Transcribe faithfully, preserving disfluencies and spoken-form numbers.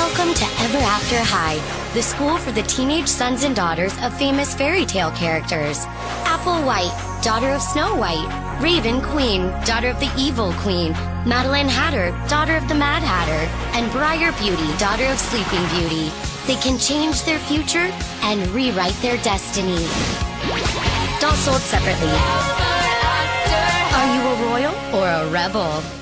Welcome to Ever After High, the school for the teenage sons and daughters of famous fairy tale characters. Apple White, daughter of Snow White. Raven Queen, daughter of the Evil Queen. Madeline Hatter, daughter of the Mad Hatter. And Briar Beauty, daughter of Sleeping Beauty. They can change their future and rewrite their destiny. Dolls sold separately. Are you a royal or a rebel?